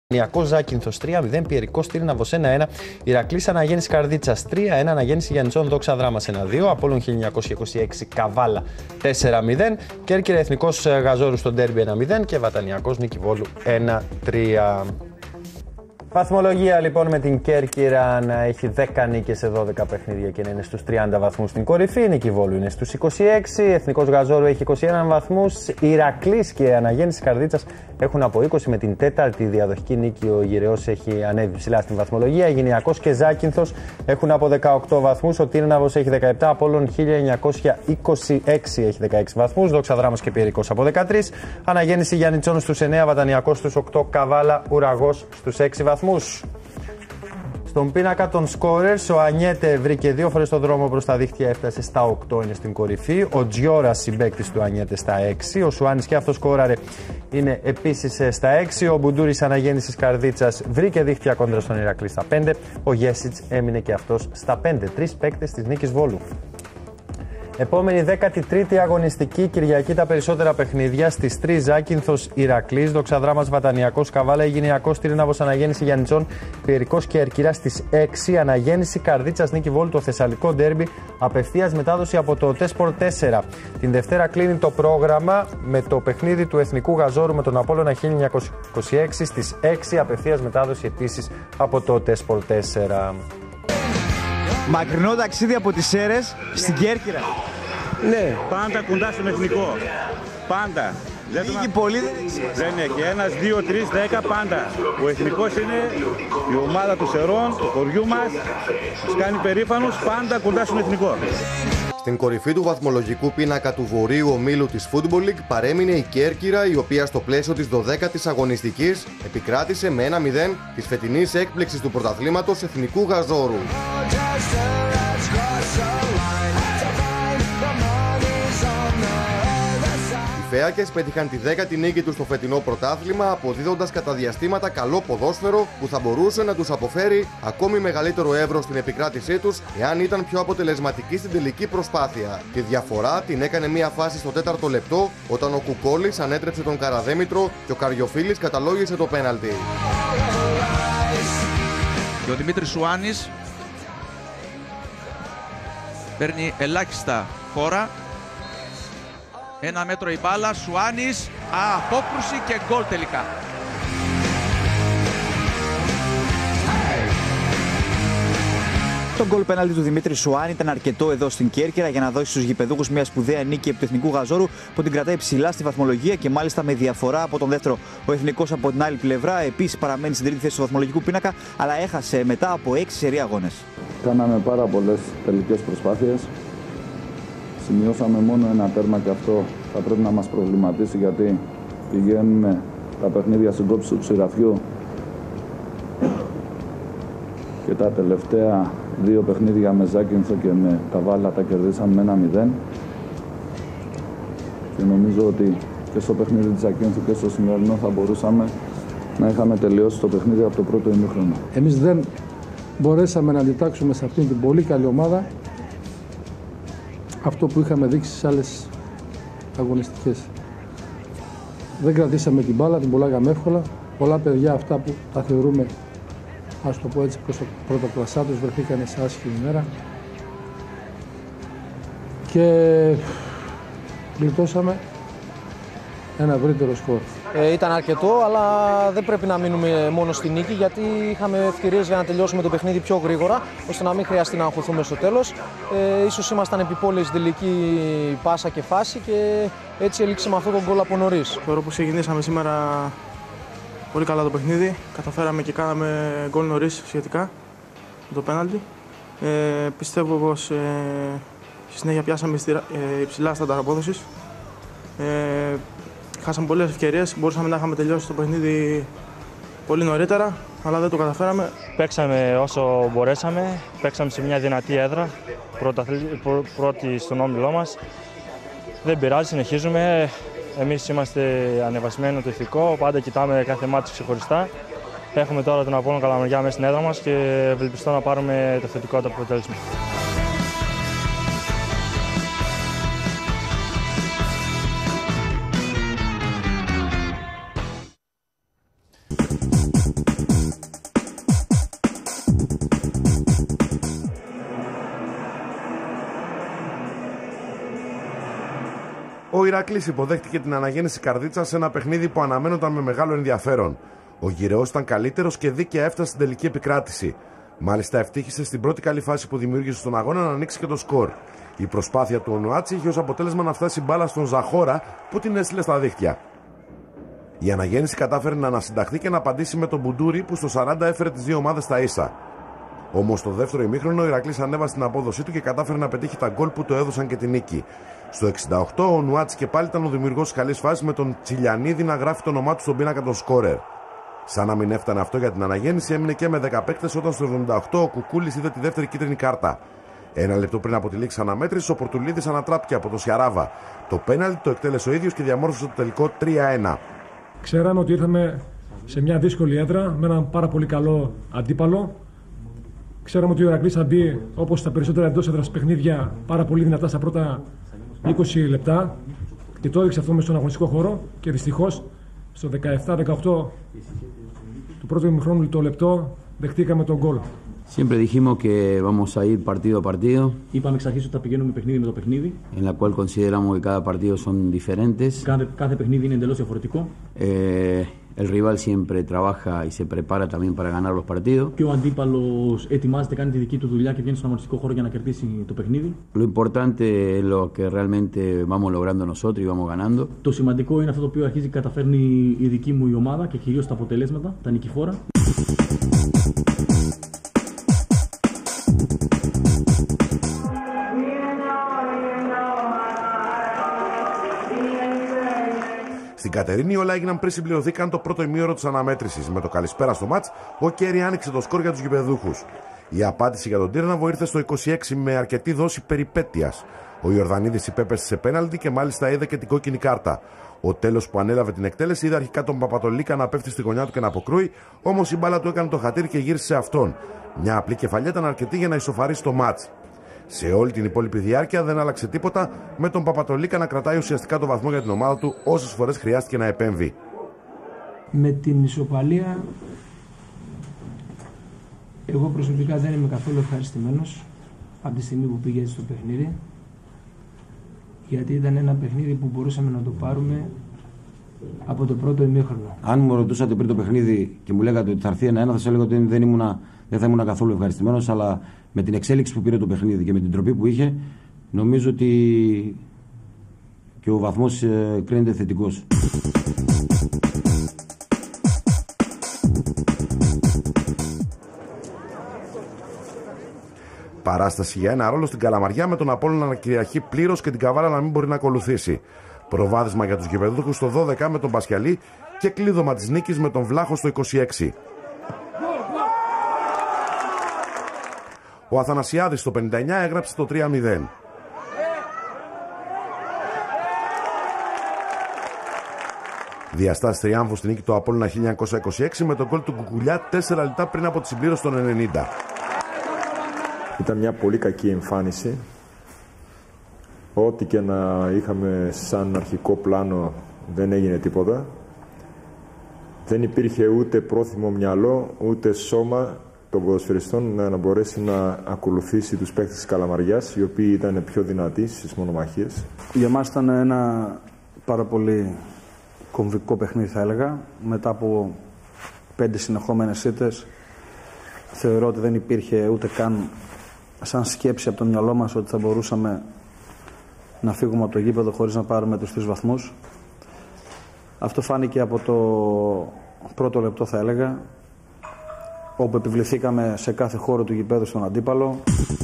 Παναθηναϊκός Ζάκυνθος 3-0, Πιερικός Τύρναβος 1-1, Ηρακλής Αναγέννησης Καρδίτσας 3-1, Αναγέννηση Γιαννητσών Δόξα Δράμας 1-2, Απόλλων 1926 Καβάλα 4-0, Κέρκυρα Εθνικός Γαζόρου στο ντέρμπι 1-0 και Βατανιακός Νίκη Βόλου 1-3. Βαθμολογία λοιπόν με την Κέρκυρα να έχει 10 νίκες σε 12 παιχνίδια και να είναι στους 30 βαθμούς στην κορυφή. Η Νίκη Βόλου είναι στους 26, Εθνικός Γαζόρου έχει 21 βαθμούς, Ηρακλής και Αναγέννηση Καρδίτσας έχουν από 20 με την τέταρτη διαδοχική νίκη. Ο Γυραιός έχει ανέβει ψηλά στην βαθμολογία. Γυναιακός και Ζάκυνθος έχουν από 18 βαθμούς, ο Τύρναβος έχει 17, Απόλλων 1926 έχει 16 βαθμούς, Δόξα Δράμας και Πιερικός από 13, Αναγέννηση Γιαννητσών στους 9, Βατανιακός στους 8, Καβάλα Ουραγός στους 6 βαθμούς. Στον πίνακα των σκόρερς, ο Ανιέτε βρήκε 2 φορές τον δρόμο προς τα δίχτυα, έφτασε στα 8, είναι στην κορυφή. Ο Τζιόρας, συμπαίκτης του Ανιέτε, στα 6. Ο Σουάνης και αυτός σκόραρε, είναι επίσης στα 6. Ο Μπουντούρης Αναγέννησης Καρδίτσας βρήκε δίχτυα κόντρα στον Ηρακλή στα 5. Ο Γέσιτς έμεινε και αυτός στα 5. 3 παίκτες της Νίκης Βόλου. Επόμενη 13η αγωνιστική, Κυριακή τα περισσότερα παιχνίδια στις 3. Ζάκυνθος Ηρακλής, Δόξα Δράμας Βατανιακός Καβάλα, Γυναιακός Τύρναβος Αναγέννηση Γιαννητσών, Πιερικός και Κέρκυρα στις 6. Αναγέννηση Καρδίτσας Νίκη Βόλου, το θεσσαλικό ντέρμπι, απευθείας μετάδοση από το Τέσπορ 4. Την Δευτέρα κλείνει το πρόγραμμα με το παιχνίδι του Εθνικού Γαζόρου με τον Απόλλωνα 1926 στις 6. Απευθείας μετάδοση επίσης από το Τέσπορ 4. Μακρινό ταξίδι από τις Σέρρες στην Κέρκυρα. Ναι, πάντα κοντά στον εθνικό. Πάντα. Λίγοι πολύ δεν έχει. 1, 2, 3, 10 πάντα. Ο εθνικός είναι η ομάδα του Σερών, του χωριού μας. Μας κάνει περήφανος, πάντα κοντά στον εθνικό. Στην κορυφή του βαθμολογικού πίνακα του βορείου ομίλου της Football League παρέμεινε η Κέρκυρα, η οποία στο πλαίσιο της 12ης αγωνιστικής επικράτησε με 1-0 της φετινής έκπληξης του πρωταθλήματος Εθνικού Γαζόρου. Οι Φέακες πέτυχαν τη 10η νίκη τους στο φετινό πρωτάθλημα, αποδίδοντας κατά διαστήματα καλό ποδόσφαιρο που θα μπορούσε να τους αποφέρει ακόμη μεγαλύτερο εύρος στην επικράτησή τους εάν ήταν πιο αποτελεσματικοί στην τελική προσπάθεια. Τη διαφορά την έκανε μια φάση στο 4ο λεπτό όταν ο Κουκόλης ανέτρεψε τον Καραδέμητρο και ο Καριοφίλης καταλόγησε το πέναλτι. Και ο Δημήτρης Σουάνης παίρνει ελάχιστα χώρα. 1 μέτρο η μπάλα, Σουάνης, απόκρουση και γκολ τελικά. Το γκολ πέναλτι του Δημήτρη Σουάνη ήταν αρκετό εδώ στην Κέρκυρα για να δώσει στους γηπεδούχους μια σπουδαία νίκη επί του Εθνικού Γαζόρου που την κρατάει ψηλά στη βαθμολογία και μάλιστα με διαφορά από τον δεύτερο. Ο Εθνικός από την άλλη πλευρά επίσης παραμένει στην τρίτη θέση του βαθμολογικού πίνακα, αλλά έχασε μετά από 6 σερί αγώνες. Κάναμε πάρα πολλές τελικές προσπάθειες. Σημειώσαμε μόνο ένα τέρμα και αυτό θα πρέπει να μας προβληματίσει γιατί πηγαίνουμε τα παιχνίδια στην κόψη του Ξηραφιού και τα τελευταία 2 παιχνίδια με Ζάκυνθο και με Καβάλα τα κερδίσαμε με 1-0 και νομίζω ότι και στο παιχνίδι της Ζάκυνθου και στο σημερινό θα μπορούσαμε να είχαμε τελειώσει το παιχνίδι από το πρώτο ημίχρονο. Εμείς δεν μπορέσαμε να αντιτάξουμε σε αυτήν την πολύ καλή ομάδα αυτό που είχαμε δείξει στις άλλες αγωνιστικές. Δεν κρατήσαμε την μπάλα, την πουλάγαμε εύκολα. Πολλά παιδιά αυτά που τα θεωρούμε, ας το πω έτσι, προς το πρωτοκλασσά τους βρεθήκαν σε άσχημη μέρα. Και γλιτώσαμε ένα ευρύτερο σκορ. Ήταν αρκετό, αλλά δεν πρέπει να μείνουμε μόνο στη νίκη, γιατί είχαμε ευκαιρίες για να τελειώσουμε το παιχνίδι πιο γρήγορα, ώστε να μην χρειαστεί να αγχωθούμε στο τέλος. Ίσως ήμασταν επιπόλαιοι στην τελική πάσα και φάση και έτσι έληξε με αυτό τον γκολ από νωρίς. Θεωρώ που ξεκινήσαμε σήμερα πολύ καλά το παιχνίδι. Καταφέραμε και κάναμε γκολ νωρίς σχετικά με το πέναλτι. Πιστεύω πως στη συνέχεια πιάσαμε υψηλά στάνταρ απόδοσης. Χάσαμε πολλές ευκαιρίες, μπορούσαμε να είχαμε τελειώσει το παιχνίδι πολύ νωρίτερα, αλλά δεν το καταφέραμε. Παίξαμε όσο μπορέσαμε, παίξαμε σε μια δυνατή έδρα, πρώτη στον όμιλό μας. Δεν πειράζει, συνεχίζουμε. Εμείς είμαστε ανεβασμένοι το ηθικό, πάντα κοιτάμε κάθε μάτι ξεχωριστά. Έχουμε τώρα τον Απόλλωνα Καλαμαριά μέσα στην έδρα μας και ευελπιστώ να πάρουμε το θετικό αποτέλεσμα. Ο Ηρακλής υποδέχτηκε την αναγέννηση Καρδίτσας σε ένα παιχνίδι που αναμένονταν με μεγάλο ενδιαφέρον. Ο Γυραιός ήταν καλύτερος και δίκαια έφτασε στην τελική επικράτηση. Μάλιστα, ευτύχησε στην πρώτη καλή φάση που δημιούργησε στον αγώνα να ανοίξει και το σκορ. Η προσπάθεια του Ονουάτσι είχε ως αποτέλεσμα να φτάσει μπάλα στον Ζαχώρα που την έστειλε στα δίχτυα. Η αναγέννηση κατάφερε να ανασυνταχθεί και να απαντήσει με τον Μπουντούρη που στο 40 έφερε τις δύο ομάδες στα ίσα. Όμως στο δεύτερο ημίχρονο ο Ηρακλής ανέβασε την απόδοσή του και κατάφερε να πετύχει τα γκολ που το έδωσαν και την νίκη. Στο 68 ο Νουάτσι και πάλι ήταν ο δημιουργός της καλής φάσης με τον Τσιλιανίδη να γράφει το όνομά του στον πίνακα των σκόρερ. Σαν να μην έφτανε αυτό για την αναγέννηση, έμεινε και με 10 παίκτες όταν στο 78 ο Κουκούλης είδε τη δεύτερη κίτρινη κάρτα. Ένα λεπτό πριν από τη λήξη αναμέτρησης, ο Πορτουλίδης ανατράπηκε από τον Σιαράβα. Το πέναλτι το εκτέλεσε ο ίδιος και διαμόρφωσε το τελικό 3-1. Ξέραμε ότι ήρθαμε σε μια δύσκολη έδρα με έναν πάρα πολύ καλό αντίπαλο. Ξέραμε ότι ο Ηρακλής θα μπει, όπως τα περισσότερα εντός έδρας παιχνίδια, πάρα πολύ δυνατά στα πρώτα 20 λεπτά και το έδειξε αυτό μες στον αγωνιστικό χώρο και δυστυχώς στο 17-18 του πρώτου ημιχρόνου το λεπτό δεχτήκαμε τον γκολ. Siempre dijimos que vamos a ir partido a partido. Είπαμε εξ αρχής ότι θα πηγαίνουμε παιχνίδι με το παιχνίδι. En la cual consideramos que cada partido son diferentes. Κάθε παιχνίδι είναι εντελώς διαφορετικό. El rival siempre trabaja y se prepara también para ganar los partidos. Και ο αντίπαλος ετοιμάζεται, κάνει τη δική του δουλειά και βγαίνει στον αγωνιστικό χώρο για να κερδίσει το παιχνίδι. Lo importante es lo que realmente vamos logrando nosotros y vamos ganando. Το σημαντικό είναι αυτό το οποίο αρχίζει και καταφέρνει η δική μου η ομάδα και κυρίως τα αποτελέσματα, τα νικηφόρα. Στην Κατερίνη όλα έγιναν πριν συμπληρωθεί καν το πρώτο ημίωρο της αναμέτρησης. Με το καλησπέρα στο μάτς, ο Κέρι άνοιξε το σκορ για τους γηπεδούχους. Η απάντηση για τον Τύρναβο ήρθε στο 26 με αρκετή δόση περιπέτειας. Ο Ιορδανίδης υπέπεσε σε πέναλτι και μάλιστα είδε και την κόκκινη κάρτα. Ο Τέλος που ανέλαβε την εκτέλεση είδε αρχικά τον Παπατολίκα να πέφτει στη γωνιά του και να αποκρούει, όμως η μπάλα του έκανε το χατήρι και γύρισε σε αυτόν. Μια απλή κεφαλιά ήταν αρκετή για να ισοφαρίσει το μάτς. Σε όλη την υπόλοιπη διάρκεια δεν άλλαξε τίποτα, με τον Παπατολίκα να κρατάει ουσιαστικά το βαθμό για την ομάδα του όσες φορές χρειάστηκε να επέμβει. Με την ισοπαλία, εγώ προσωπικά δεν είμαι καθόλου ευχαριστημένος από τη στιγμή που πήγε στο παιχνίδι, γιατί ήταν ένα παιχνίδι που μπορούσαμε να το πάρουμε από το πρώτο ημίχρονο. Αν μου ρωτούσατε πριν το παιχνίδι και μου λέγατε ότι θα έρθει 1-1, θα σας έλεγα ότι δεν θα ήμουν καθόλου ευχαριστημένος, αλλά με την εξέλιξη που πήρε το παιχνίδι και με την τροπή που είχε, νομίζω ότι και ο βαθμός κρίνεται θετικός. Παράσταση για ένα ρόλο στην Καλαμαριά με τον Απόλλωνα να κυριαρχεί πλήρως και την Καβάλα να μην μπορεί να ακολουθήσει. Προβάδισμα για τους γηπεδούχους στο 12 με τον Πασιαλή και κλείδωμα της νίκης με τον Βλάχο στο 26. Ο Αθανασιάδης στο 59 έγραψε το 3-0. Διαστάσεις τριάμφου στην νίκη του Απόλλωνα 1926 με τον γκολ του Κουκουλιά 4 λεπτά πριν από τη συμπλήρωση των 90. Ήταν μια πολύ κακή εμφάνιση. Ό,τι και να είχαμε σαν αρχικό πλάνο δεν έγινε τίποτα. Δεν υπήρχε ούτε πρόθυμο μυαλό, ούτε σώμα των ποδοσφαιριστών να μπορέσει να ακολουθήσει τους παίκτες της Καλαμαριάς, οι οποίοι ήταν πιο δυνατοί στις μονομαχίες. Για μας ήταν ένα πάρα πολύ κομβικό παιχνίδι, θα έλεγα. Μετά από 5 συνεχόμενες ήττες, θεωρώ ότι δεν υπήρχε ούτε καν σαν σκέψη από το μυαλό μας ότι θα μπορούσαμε να φύγουμε από το γήπεδο χωρίς να πάρουμε τους 3 βαθμούς. Αυτό φάνηκε από το πρώτο λεπτό, θα έλεγα, όπου επιβληθήκαμε σε κάθε χώρο του γηπέδου στον αντίπαλο.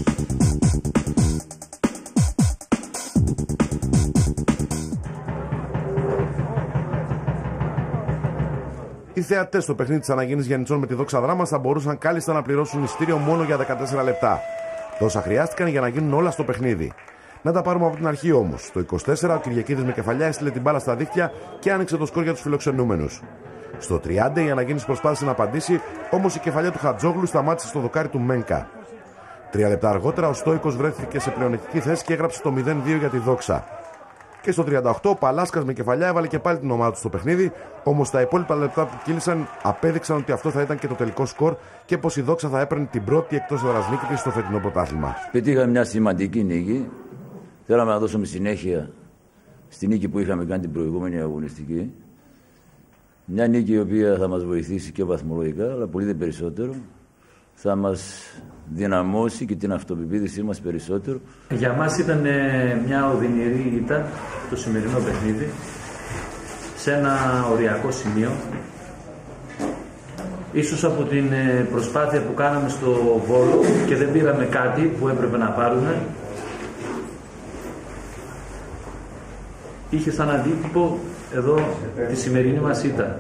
Οι θεατές στο παιχνίδι της αναγέννησης Γιαννιτσών με τη Δόξα Δράμας θα μπορούσαν κάλλιστα να πληρώσουν εισιτήριο μόνο για 14 λεπτά. Τόσα χρειάστηκαν για να γίνουν όλα στο παιχνίδι. Να τα πάρουμε από την αρχή όμως. Στο 24 ο Κυριακίδης με κεφαλιά έστειλε την μπάλα στα δίχτυα και άνοιξε το σκορ για τους φιλοξενούμενους. Στο 30 η αναγέννηση προσπάθησε να απαντήσει, όμως η κεφαλιά του Χατζόγλου σταμάτησε στο δοκάρι του Μένκα. 3 λεπτά αργότερα ο Στόικος βρέθηκε σε πλεονεκτική θέση και έγραψε το 0-2 για τη Δόξα. Και στο 38 ο Παλάσκας με κεφαλιά έβαλε και πάλι την ομάδα του στο παιχνίδι, όμως τα υπόλοιπα λεπτά που κύλησαν απέδειξαν ότι αυτό θα ήταν και το τελικό σκορ και πως η Δόξα θα έπαιρνε την πρώτη εκτός έδρας νίκη της στο φετινό πρωτάθλημα. Πετύχαμε μια σημαντική νίκη. Θέλαμε να δώσουμε συνέχεια στη νίκη που είχαμε κάνει την προηγούμενη αγωνιστική. Μια νίκη η οποία θα μας βοηθήσει και βαθμολογικά, αλλά πολύ δε περισσότερο. Θα μας δυναμώσει και την αυτοπεποίθησή μας περισσότερο. Για μας ήταν μια οδυνηρή ήττα το σημερινό παιχνίδι, σε ένα οριακό σημείο. Ίσως από την προσπάθεια που κάναμε στο Βόλο και δεν πήραμε κάτι που έπρεπε να πάρουμε, είχε σαν αντίτυπο εδώ τη σημερινή μας ήττα.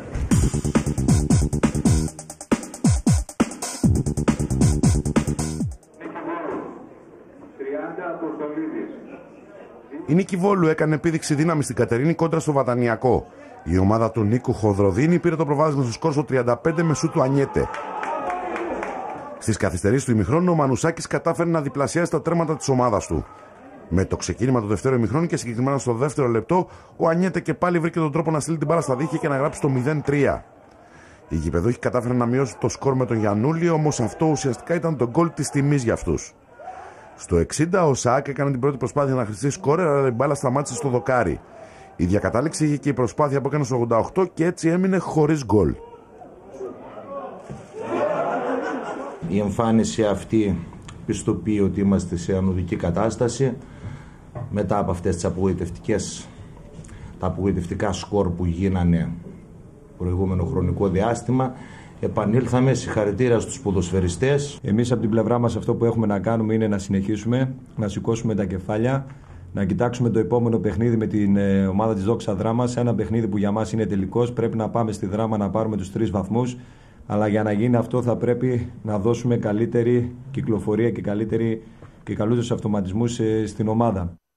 Η νίκη Βόλου έκανε επίδειξη δύναμη στην Κατερίνη κόντρα στο Βατανιακό. Η ομάδα του Νίκου Χοδροδίνη πήρε το προβάδισμα στο σκορ στο 35 με σούτ του Ανιέτε. Στις καθυστερήσεις του ημιχρόνου, ο Μανουσάκης κατάφερε να διπλασιάσει τα τέρματα της ομάδας του. Με το ξεκίνημα του δεύτερου ημιχρόνου και συγκεκριμένα στο δεύτερο λεπτό, ο Ανιέτε και πάλι βρήκε τον τρόπο να στείλει την μπάλα στα δίχτυα και να γράψει το 0-3. Οι γηπεδούχοι κατάφεραν να μειώσουν το σκορ με τον Γιαννούλη, όμως αυτό ουσιαστικά ήταν το γκολ της τιμής για αυτούς. Στο 60 ο Σαάκ έκανε την πρώτη προσπάθεια να χρηστεί σκόρερ, αλλά η μπάλα σταμάτησε στο δοκάρι. Η διακατάληξη είχε και η προσπάθεια που έκανε στο 88 και έτσι έμεινε χωρίς γκολ. Η εμφάνιση αυτή πιστοποιεί ότι είμαστε σε ανωδική κατάσταση μετά από αυτές τις τα απογοητευτικά σκορ που γίνανε προηγούμενο χρονικό διάστημα. Επανήλθαμε, συγχαρητήρια στους ποδοσφαιριστές. Εμείς από την πλευρά μας αυτό που έχουμε να κάνουμε είναι να συνεχίσουμε, να σηκώσουμε τα κεφάλια, να κοιτάξουμε το επόμενο παιχνίδι με την ομάδα της Δόξα Δράμας. Ένα παιχνίδι που για μας είναι τελικός. Πρέπει να πάμε στη Δράμα να πάρουμε τους 3 βαθμούς. Αλλά για να γίνει αυτό θα πρέπει να δώσουμε καλύτερη κυκλοφορία και καλύτερους αυτοματισμούς στην ομάδα.